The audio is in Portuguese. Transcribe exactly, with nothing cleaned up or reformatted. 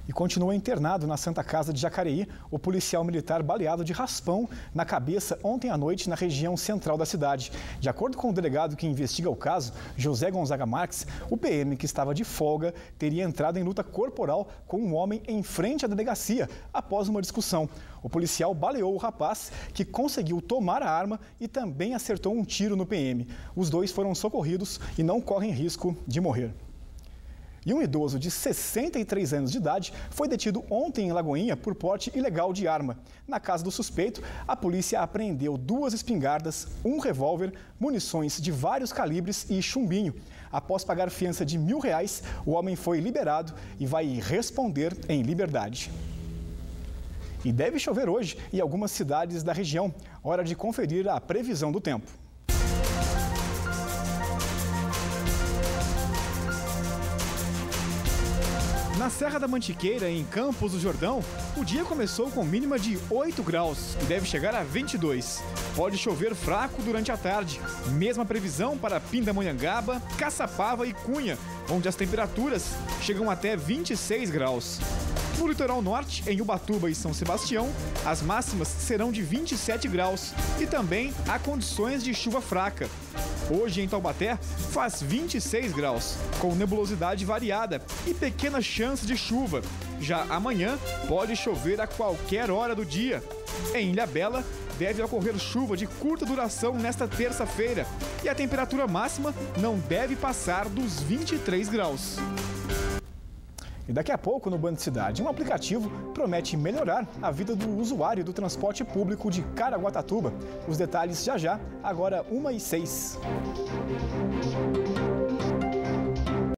E continua internado na Santa Casa de Jacareí o policial militar baleado de raspão na cabeça ontem à noite na região central da cidade. De acordo com o delegado que investiga o caso, José Gonzaga Marques, o P M que estava de folga teria entrado em luta corporal com um homem em frente à delegacia após uma discussão. O policial baleou o rapaz, que conseguiu tomar a arma e também acertou um tiro no P M. Os dois foram socorridos e não correm risco de morrer. E um idoso de sessenta e três anos de idade foi detido ontem em Lagoinha por porte ilegal de arma. Na casa do suspeito, a polícia apreendeu duas espingardas, um revólver, munições de vários calibres e chumbinho. Após pagar fiança de mil reais, o homem foi liberado e vai responder em liberdade. E deve chover hoje em algumas cidades da região. Hora de conferir a previsão do tempo. Na Serra da Mantiqueira, em Campos do Jordão, o dia começou com mínima de oito graus e deve chegar a vinte e dois. Pode chover fraco durante a tarde. Mesma previsão para Pindamonhangaba, Caçapava e Cunha, onde as temperaturas chegam até vinte e seis graus. No litoral norte, em Ubatuba e São Sebastião, as máximas serão de vinte e sete graus e também há condições de chuva fraca. Hoje em Taubaté faz vinte e seis graus, com nebulosidade variada e pequena chance de chuva. Já amanhã pode chover a qualquer hora do dia. Em Ilhabela deve ocorrer chuva de curta duração nesta terça-feira e a temperatura máxima não deve passar dos vinte e três graus. E daqui a pouco, no Band Cidade, um aplicativo promete melhorar a vida do usuário do transporte público de Caraguatatuba. Os detalhes já já, agora uma e seis.